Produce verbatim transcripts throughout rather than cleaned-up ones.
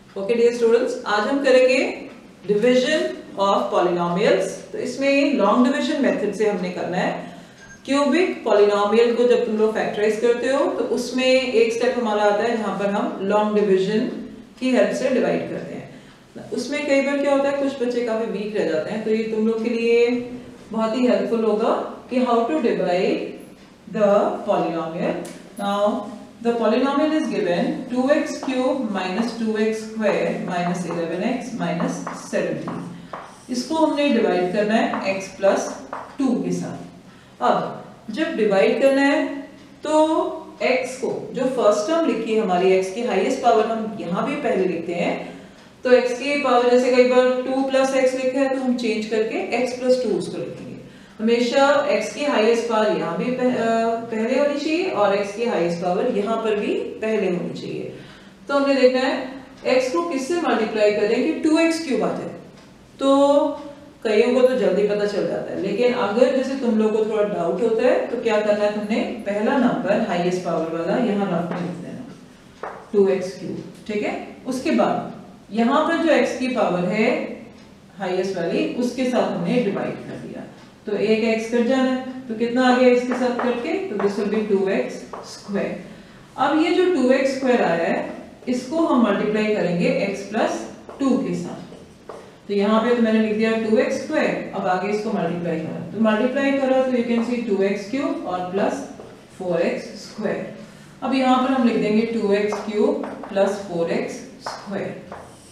Okay dear students, आज हम करेंगे डिवीजन ऑफ पॉलिनोमियल्स। तो इसमें लॉन्ग डिवीजन मेथड से हमने करना है। क्यूबिक पॉलिनोमियल को जब तुम लोग फैक्टराइज करते हो तो उसमें एक स्टेप हमारा आता है जहां पर हम लॉन्ग डिवीजन की हेल्प से डिवाइड करते हैं। उसमें कई बार क्या होता है, कुछ बच्चे काफी वीक रह जाते हैं, तो ये तुम लोग के लिए बहुत ही हेल्पफुल होगा कि how to divide the polynomial. Now the polynomial is given two x cube minus two x square minus eleven x minus seventeen। इसको हमने डिवाइड करना है x plus टू के साथ। अब जब डिवाइड करना है तो x को जो फर्स्ट टर्म लिखी है हमारी, x की हाईएस्ट पावर हम यहाँ भी पहले लिखते हैं। तो x की पावर जैसे कई बार टू प्लस एक्स लिखा है तो हम चेंज करके x प्लस टू उसको लिखेंगे। हमेशा x की हाईएस्ट पावर यहाँ भी पहले होनी चाहिए और x की हाईएस्ट पावर यहाँ पर भी पहले होनी चाहिए। तो हमने देखना है x को किससे मल्टीप्लाई करें कि टू एक्स क्यूब आता है। तो कईयों को तो जल्दी पता चल जाता है, लेकिन अगर जैसे तुम लोग को थोड़ा डाउट होता है तो क्या करना है, तुमने पहला नंबर हाईएस्ट पावर वाला यहाँ रफ में लिख देना टू एक्स क्यूब, ठीक है। उसके बाद यहाँ पर जो x की पावर है हाईएस्ट वाली उसके साथ हमने डिवाइड कर दिया, तो एक x कट जाना है, तो कितना आ गया x के साथ करके, तो this will be two x square. अब ये जो टू एक्स स्क्वायर आया है इसको हम मल्टीप्लाई करेंगे x प्लस टू के साथ। तो यहाँ पे तो मैंने लिख दिया टू एक्स स्क्वायर, अब आगे इसको मल्टीप्लाई करा, तो मल्टीप्लाई करा तो you can see two x cube और प्लस फोर एक्स स्क्वायर। अब यहाँ पर हम लिख देंगे two x cube plus four x square.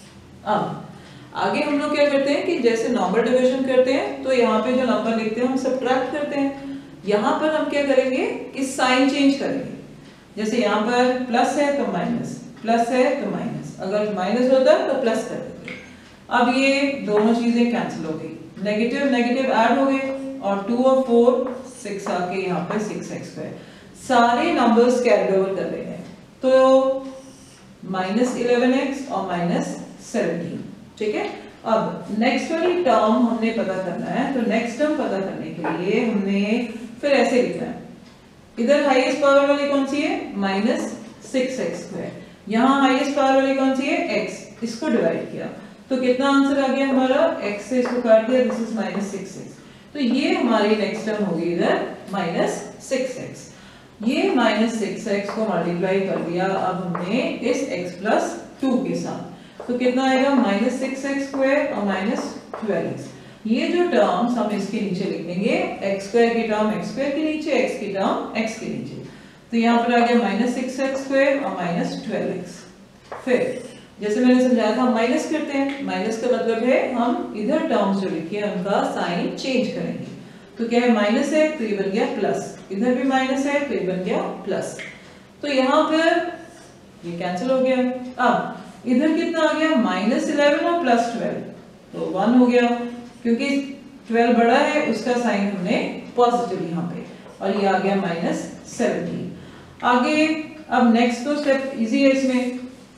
अब आगे हम लोग क्या करते हैं कि जैसे नॉर्मल डिवीजन करते हैं तो यहाँ पे जो नंबर लिखते हैं हम सब्ट्रैक्ट करते हैं। यहाँ पर हम क्या करेंगे कि साइन चेंज करेंगे। जैसे यहाँ पर प्लस है तो माइनस, प्लस है तो माइनस, अगर माइनस होता है तो प्लस कर देते। अब ये दोनों चीजें कैंसिल हो गई, नेगेटिव नेगेटिव ऐड हो गए और टू और फोर सिक्स आके यहाँ पे सिक्स एक्स स्क्वायर, सारे नंबर्स कैरी ओवर कर रहे हैं। तो माइनस इलेवन एक्स और माइनस सेवनटीन, ठीक है। अब नेक्स्ट वाली टर्म हमने पता करना है, तो नेक्स्ट टर्म पता करने के लिए हमने फिर ऐसे लिखना है, इधर हाईएस्ट पावर वाली कौन सी है, माइनस सिक्स एक्स स्क्वायर, यहाँ हाईएस्ट पावर वाली कौन सी है, x, इसको डिवाइड किया तो कितना आंसर आ गया हमारा, x से इसको काट दिया, this is minus six x. तो ये हमारी नेक्स्ट टर्म होगी इधर माइनस सिक्स एक्स। ये माइनस सिक्स एक्स को मल्टीप्लाई कर दिया अब हमने इस x प्लस टू के साथ, तो कितना आएगा, माइनस सिक्स एक्स स्क्वायर और माइनस ट्वेल्व एक्स। ये जो टर्म्स हम इसके नीचे लिख देंगे, एक्स स्क्वायर की टर्म एक्स स्क्वायर के नीचे, एक्स की टर्म एक्स के नीचे, तो यहाँ पर आ गया माइनस सिक्स एक्स स्क्वायर और माइनस ट्वेल्व एक्स। फिर जैसे मैंने समझाया था हम माइनस करते हैं, माइनस का मतलब है हम इधर टर्म्स जो लिखे हैं उनका साइन चेंज करेंगे। तो क्या है, माइनस है तो ये बन गया प्लस, इधर भी माइनस है तो ये बन गया प्लस, तो यहाँ पर ये कैंसिल हो गया। अब इधर कितना आ गया, माइनस इलेवन और प्लस ट्वेल्व, तो वन हो गया, क्योंकि ट्वेल्व बड़ा है उसका साइन हमने पॉजिटिव यहाँ पे, और ये आ गया माइनस सेवनटीन। आगे अब नेक्स्ट तो स्टेप इजी है इसमें,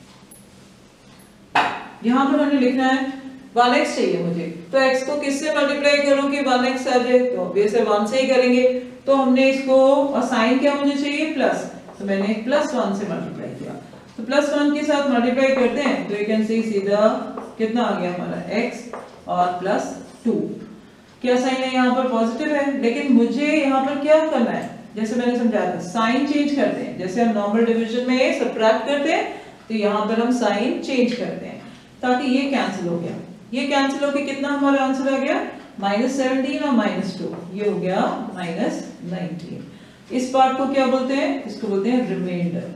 यहाँ पर हमने लिखना है वन एक्स चाहिए मुझे, तो x को किससे मल्टीप्लाई करूं कि वन एक्स आ जाए, तो ऑब्वियस है वन से ही करेंगे। तो हमने इसको, और साइन क्या मुझे चाहिए, प्लस, तो मैंने प्लस वन से मल्टीप्लाई किया, तो प्लस वन के साथ मल्टीप्लाई करते हैं तो यू कैन सी सीधा कितना आ गया हमारा x और प्लस टू। क्या साइन है यहाँ पर, पॉजिटिव है, लेकिन मुझे यहाँ पर क्या करना है, जैसे मैंने समझाया था साइन चेंज करते हैं। जैसे हम नॉर्मल डिवीजन में सब्ट्रैक्ट करते हैं तो यहाँ पर हम साइन चेंज करते हैं, ताकि ये कैंसिल हो गया, ये कैंसिल हो के कितना हमारा आंसर आ गया, माइनस सेवनटीन और माइनस टू, ये हो गया माइनस नाइनटीन। इस पार्ट को क्या बोलते हैं, इसको बोलते हैं रिमाइंडर।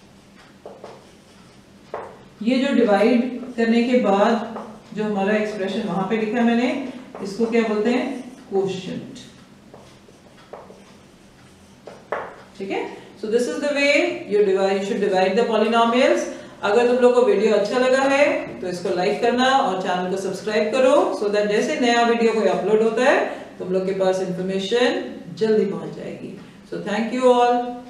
ये जो डिवाइड करने के बाद जो हमारा एक्सप्रेशन वहां पे लिखा है मैंने, इसको क्या बोलते हैं, कोशेंट, ठीक है। So this is the way you divide, you should divide the polynomials. अगर तुम लोग को वीडियो अच्छा लगा है तो इसको लाइक करना और चैनल को सब्सक्राइब करो, सो दैट जैसे नया वीडियो कोई अपलोड होता है तुम लोग के पास इंफॉर्मेशन जल्दी पहुंच जाएगी। So thank you all.